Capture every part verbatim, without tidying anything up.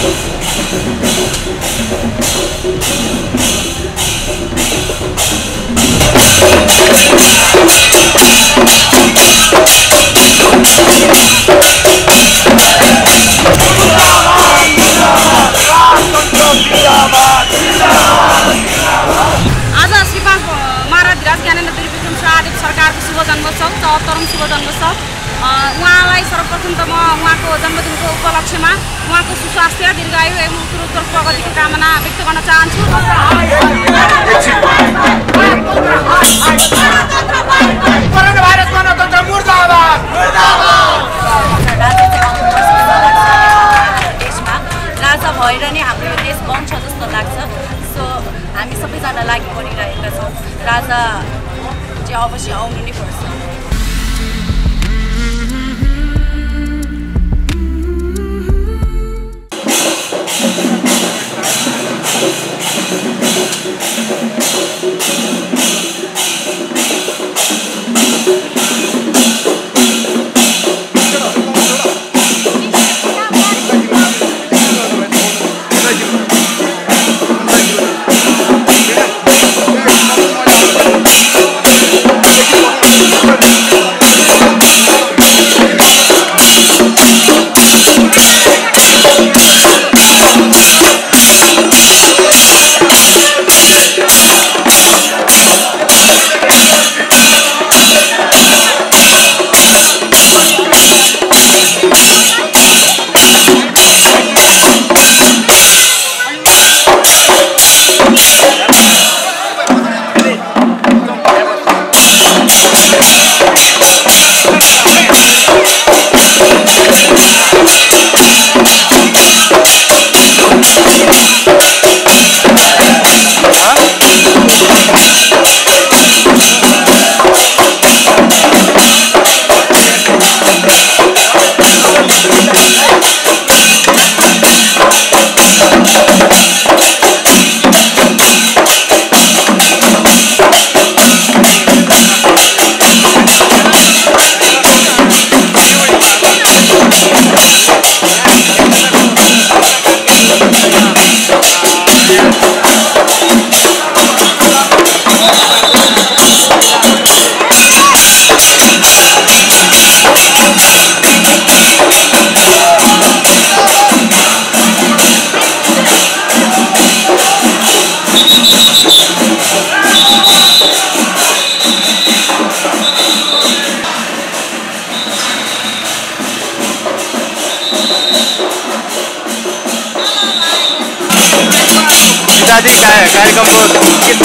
शुभ जन्मोत्सव उहाँलाई सर्वप्रथम त म उहाँको जन्मदिनको उपलक्ष्यमा उहाँको सुस्वास्थ्य दीर्घायु एवं उत्तरोत्तर प्रगतिको कामना व्यक्त गर्न चाहन्छु। राजा भएर नै हाम्रो यो देश बन्छ जस्तो लाग्छ। सो हामी सबैजना लागि परिरहेका छौँ। राजा चाहिँ अवश्य आउनु नै पर्छ। पिताजी कार्यक्रमको गीत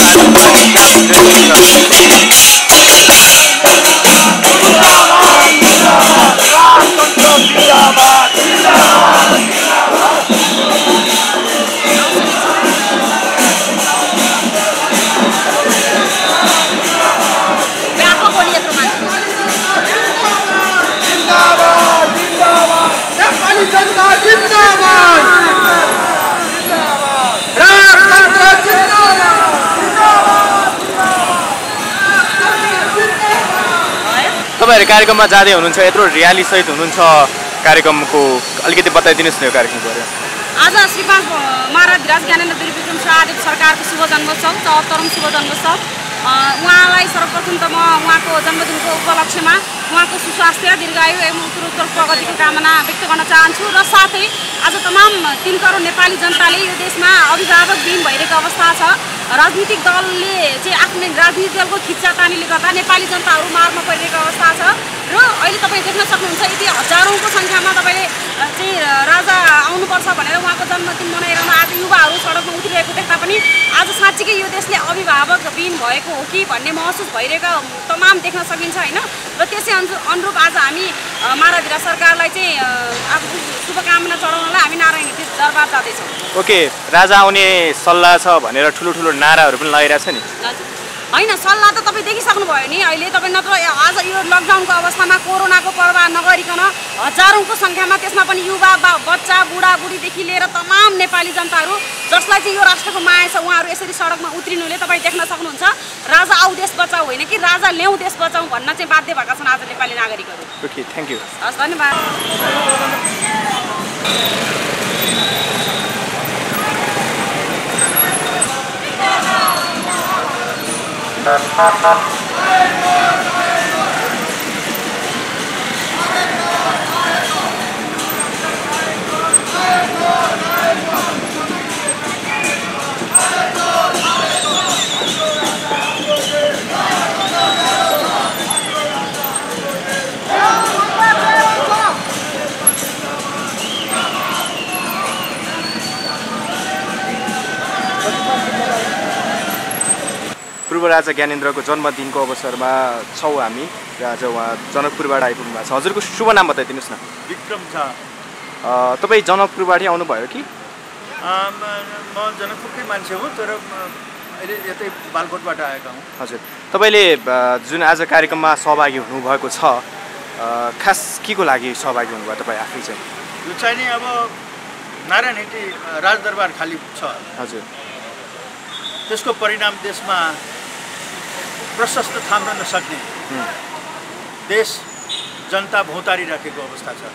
तपाईहरु कार्यक्रममा जाँदै हुनुहुन्छ, यत्रो र्याली सहित हुनुहुन्छ कार्यक्रमको अलिकति बताइदिनुस् न यो कार्यक्रमको बारेमा। आज श्री पाँच महाराज ज्ञानेन्द्र वीर विक्रम शाहदेव सरकारको शुभ जन्मोत्सव चौहत्तरौं शुभ जन्मोत्सव उहाँलाई सर्वप्रथम त म उहाँको जन्मदिनको उपलक्ष्यमा उहाँको सुस्वास्थ्य दीर्घायु एवं उत्तरोत्तर प्रगतिको कामना व्यक्त गर्न चाहन्छु र साथै आज तमाम तीन करोड नेपाली जनताले यो देशमा अभिभावकविहीन भइरहेको अवस्था छ। राजनीतिक दलले चाहिँ आफ्नो राजनीतिक दलको खिच्चातानीले गर्दा नेपाली जनताहरू मारमा परिरहेको अवस्था छ र अहिले तपाईँ देख्न सक्नुहुन्छ यति हजारौंको सङ्ख्यामा तपाईँले चाहिँ राजा आउनुपर्छ भनेर उहाँको जन्मदिन मनाइरहन आज युवाहरू सडकमा उत्रिरहेको देख्दा पनि आज साँच्चीकै यो देशले अभिभावकविहीन भएको हो कि भन्ने महसुस भइरहेको तमाम देख्न सकिन्छ होइन। र त्यसै अनुरूप आज हामी महाराज सरकारलाई चाहिँ अब शुभकामना चढाउनलाई हामी नारायण दरबार जाँदैछौँ। ओके, राजा आउने सल्लाह छ भनेर ठुलो ठुलो नाराहरू पनि लगाइरहेछ नि होइन। सल्लाह त तपाईँ देखिसक्नु भयो नि अहिले। तपाईँ नत्र आज यो लकडाउनको अवस्थामा कोरोनाको पर्वाह नगरिकन हजारौंको सङ्ख्यामा त्यसमा पनि युवा बच्चा बुढाबुढीदेखि लिएर तमाम नेपाली जनताहरू जसलाई चाहिँ यो राष्ट्रको माया छ उहाँहरू यसरी सडकमा उत्रिनुले तपाईँ देख्न सक्नुहुन्छ। राजा आऊ देश बचाऊ होइन कि राजा ल्याऊ देश बचाऊ भन्न चाहिँ बाध्य भएका छन् आज नेपाली नागरिकहरू। Okay, thank you. हस्, धन्यवाद। पूर्व राजा ज्ञानेन्द्रको जन्मदिनको अवसरमा छौँ हामी र आज उहाँ जनकपुरबाट आइपुग्नु भएको छ। हजुरको शुभ नाम बताइदिनुहोस् न। विक्रम झा। तपाईँ जनकपुरबाटै आउनुभयो कि? म जनकपुरकै मान्छे हो, तर अहिले यतै बालकोटबाट आएका हुँ। हजुर, तपाईँले जुन आज कार्यक्रममा सहभागी हुनुभएको छ, खास के को लागि सहभागी हुनुभयो तपाईँ आफै चाहिँ? यो चाहिँ नि अब नारायण हिटी राजदरबार खाली छ। हजुर, त्यसको परिणाम देशमा प्रशस्त थाम्न नसक्ने, देश जनता भौतारी राखेको अवस्था छ।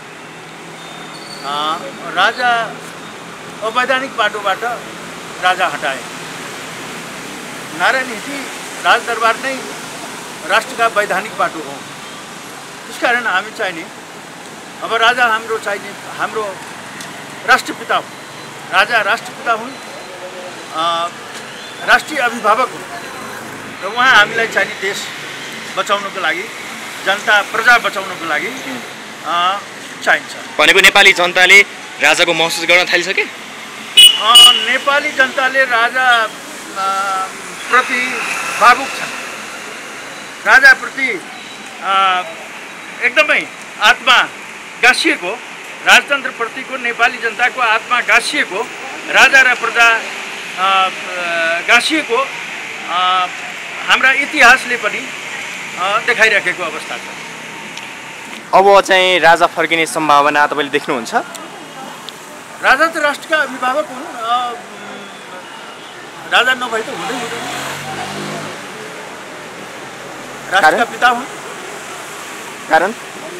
राजा अवैधानिक बाटोबाट राजा हटाए। नारायण हिटी राजदरबार नै राष्ट्रका वैधानिक बाटो हो। त्यसकारण हामी चाहिने अब राजा हाम्रो चाहिने हाम्रो राष्ट्रपिता हुन्। राजा राष्ट्रपिता हुन्, राष्ट्रिय अभिभावक हुन् र उहाँ हामीलाई चाहिने देश बचाउनको लागि, जनता प्रजा बचाउनको लागि चाहिन्छ। भनेको नेपाली जनताले राजाको महसुस गर्न थालिसके? नेपाली जनताले राजा प्रति भावुक छन्। राजाप्रति एकदमै आत्मा गाँसिएको, राजतन्त्रप्रतिको नेपाली जनताको आत्मा गाँसिएको, राजा र प्रजा गाँसिएको हाम्रा इतिहासले पनि देखाइराखेको अवस्था छ। अब चाहिँ राजा फर्किने सम्भावना तपाईँले देख्नुहुन्छ? राजा त राष्ट्रका अभिभावक हुन्, राजा नभए त हुँदै हुँदैन। राष्ट्रका पिता हुन्। कारण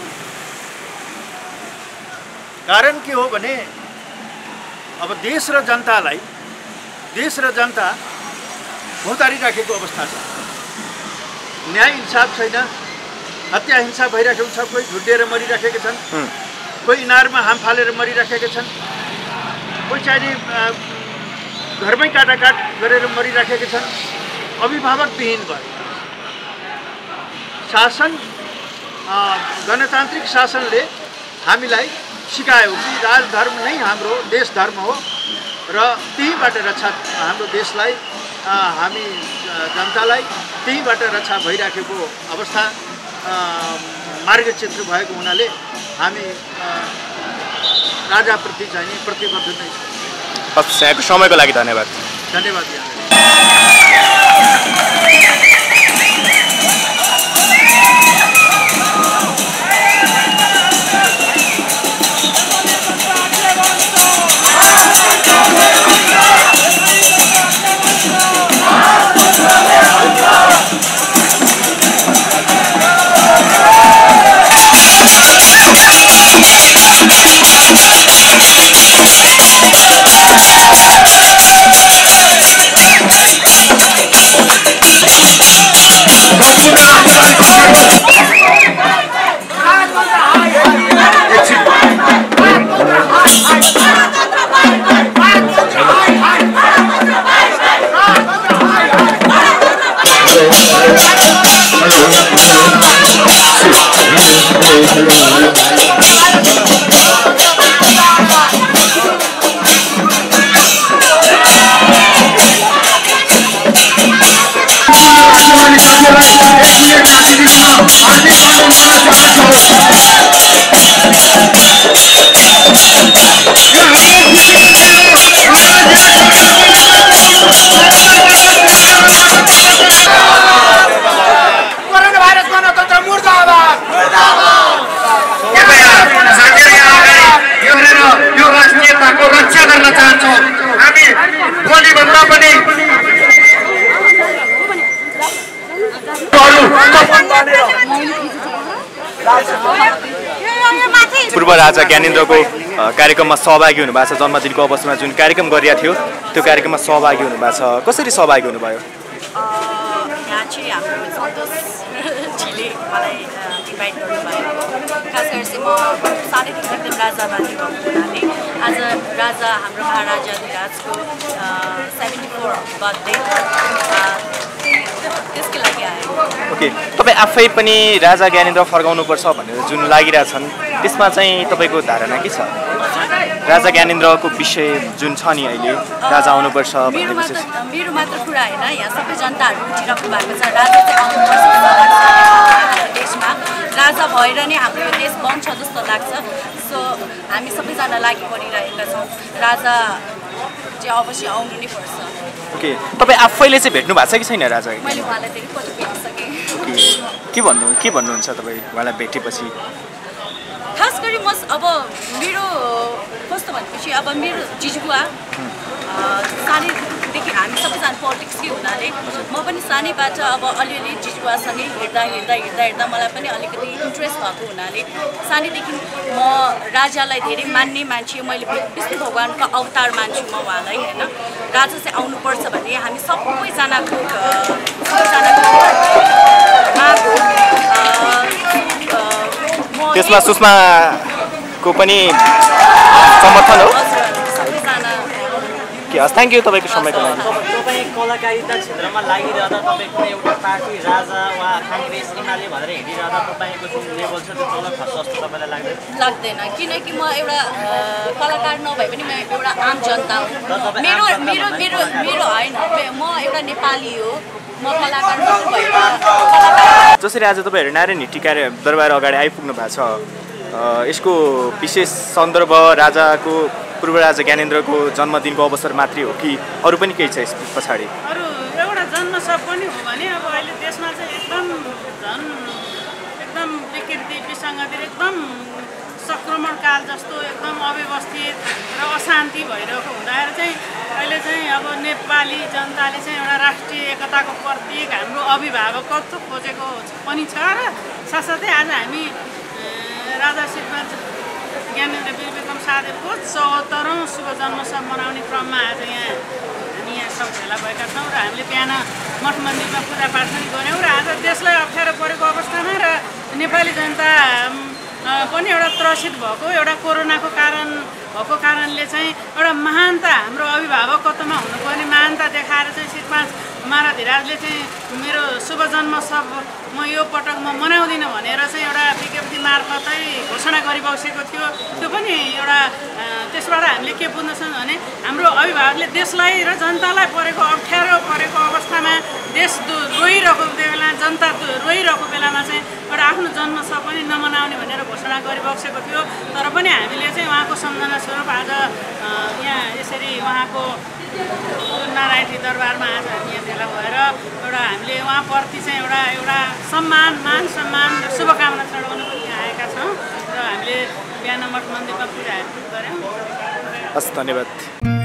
कारण के हो भने अब देश र जनतालाई, देश र जनता भौतारी राखेको अवस्था छ। न्याय इन्साफ छैन, हत्या हिंसा भइराखेको छ। कोही झुड्डिएर मरिराखेका छन्, कोही इनारमा हाम फालेर मरिराखेका छन्, कोही चाहिँ घरमै काटाकाट गरेर मरिराखेका छन्। अभिभावकविहीन भयो। शासन, गणतान्त्रिक शासनले हामीलाई सिकायो कि राजधर्म नै हाम्रो देश धर्म हो र त्यहीबाट रक्षा, हाम्रो देशलाई, हामी जनतालाई त्यहीबाट रक्षा भइराखेको अवस्था मार्गचित्र भएको हुनाले हामी राजाप्रति चाहिँ प्रतिबद्ध नै छौँ। यहाँको समयको लागि धन्यवाद। धन्यवाद। पूर्व राजा ज्ञानेन्द्रको कार्यक्रममा सहभागी हुनुभएको छ। जन्मदिनको अवसरमा जुन कार्यक्रम गरिएको थियो त्यो कार्यक्रममा सहभागी हुनुभएको छ। कसरी सहभागी हुनुभयो? यहाँ मान्छे हाम्रो सन्तोषजीले मलाई इन्भाइट गर्नुभएको। खास गरी चाहिँ म सानैदेखि एकदम राजावादी भएको हुनाले आज राजा हाम्रो महाराजाधिराजको सेभेन्टी फोर बर्थडे त्यसकै लागि आयो। ओके, तपाईँ आफै पनि राजा ज्ञानेन्द्र फर्काउनुपर्छ भनेर जुन लागिरहेछन् त्यसमा चाहिँ तपाईँको धारणा के छ? राजा ज्ञानेन्द्रको विषय जुन छ नि अहिले राजा आउनुपर्छ मेरो मात्र मेरो मात्र कुरा होइन, यहाँ सबै जनताहरू उठिरहेको भएको छ। राजा चाहिँ आउनुपर्छ जस्तो लाग्छ हाम्रो देशमा। राजा भएर नै हाम्रो यो देश बन्छ जस्तो लाग्छ। सो हामी सबैजना लागि परिरहेका छौँ। राजा चाहिँ अवश्य आउनु नै पर्छ। ओके, तपाईँ आफैले चाहिँ भेट्नु भएको छ कि छैन राजा? मैले उहाँलाई धेरैपल्ट भेटिसकेँ। ओके, के भन्नु के भन्नुहुन्छ तपाईँ उहाँलाई भेटेपछि? खास गरी म अब मेरो कस्तो भनेपछि अब मेरो जिजुबुवा सानैदेखि हामी सबैजना पोलिटिक्सकै हुनाले म पनि सानैबाट अब अलिअलि जिजुबुवासँगै हेर्दा हेर्दा हेर्दा हेर्दा मलाई पनि अलिकति इन्ट्रेस्ट भएको हुनाले सानैदेखि म राजालाई धेरै मान्ने मान्छे। मैले विष्णु भगवान्को अवतार मान्छु म उहाँलाई होइन। राजा चाहिँ आउनुपर्छ भन्ने हामी सबैजनाको सबैजनाको त्यसमा सुषमाको पनि समर्थन हो? के हस्, थ्याङ्क यू तपाईँको समयको लागि। तपाईँ कलाकारिता क्षेत्रमा लागिरहँदा तपाईँ कुनै एउटा पार्टी राजा वा काङ्ग्रेस एमाले भनेर हिँडिरहँदा तपाईँको जुन लेभल छ त्यो तल खस्छ जस्तो तपाईँलाई लाग्दैन? लाग्दैन, किनकि म एउटा कलाकार नभए पनि म एउटा आम जनता हो। मेरो मेरो मेरो मेरो होइन, म एउटा नेपाली हो। म कलाकार भएर जसरी आज तपाईँहरू नारायण टिकाएर दरबार अगाडि आइपुग्नु भएको छ, यसको विशेष सन्दर्भ राजाको पूर्व राजा ज्ञानेन्द्रको जन्मदिनको अवसर मात्रै हो कि अरू पनि केही छ यस पछाडि? अरू एउटा जन्मोत्सव पनि हो भने अब अहिले देशमा चाहिँ एकदम झन् एकदम विकृति विसङ्गति एकदम सङ्क्रमण काल जस्तो एकदम अव्यवस्थित र अशान्ति भइरहेको हुँदाखेरि चाहिँ अहिले चाहिँ अब नेपाली जनताले चाहिँ एउटा राष्ट्रिय एकताको प्रतीक हाम्रो अभिभावकत्व खोजेको पनि छ र साथसाथै आज हामी राजा श्रीपाद ज्ञानेन्द्र वीरविक्रम शाहदेवको चौहत्तरौँ शुभ जन्मोत्सव मनाउने क्रममा आज यहाँ हामी यहाँ सब भेला भएका छौँ र हामीले बिहान मठ मन्दिरमा पूजापाठ पनि गऱ्यौँ र आज देशलाई अप्ठ्यारो परेको अवस्थामा र नेपाली जनता पनि एउटा त्रसित भएको एउटा कोरोनाको कारण भएको कारणले चाहिँ एउटा महानता हाम्रो अभिभावकत्वमा हुनुपर्ने महानता देखाएर चाहिँ श्रीपाद महाराधिराजले चाहिँ मेरो शुभ जन्मोत्सव म यो पटक म मनाउँदिनँ भनेर चाहिँ एउटा विज्ञप्ति मार्फतै घोषणा गरिबसेको थियो। त्यो पनि एउटा त्यसबाट हामीले के बुझ्दछौँ भने हाम्रो अभिभावकले देशलाई र जनतालाई परेको अप्ठ्यारो परेको अवस्थामा देश रोइरहेको बेला जनता रोइरहेको बेलामा चाहिँ एउटा आफ्नो जन्मोत्सव पनि नमनाउने भनेर घोषणा गरिबसेको थियो। तर पनि हामीले चाहिँ उहाँको सम्झना स्वरूप आज यहाँ यसरी उहाँको नारायण दरबारमा आज हामी यहाँ भेला भएर एउटा हामीले उहाँप्रति चाहिँ एउटा एउटा सम्मान मान सम्मान र शुभकामना चढाउन पनि आएका छौँ र हामीले बिहान मठ मन्दिरमा पूजाहरू गऱ्यौँ। हस्, धन्यवाद।